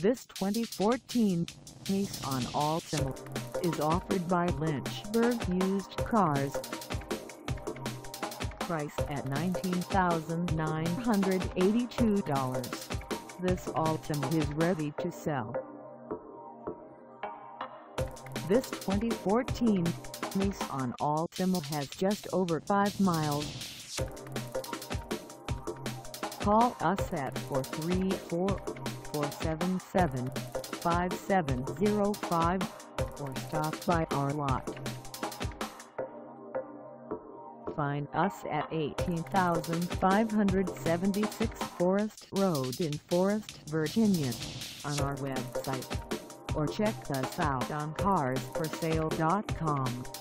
This 2014 Nissan Altima is offered by Lynchburg Used Cars. Price at $19,982. This Altima is ready to sell. This 2014 Nissan Altima has just over 5 miles. Call us at 434-477-5705 or stop by our lot. Find us at 18,576 Forest Road in Forest, Virginia, on our website, or check us out on carsforsale.com.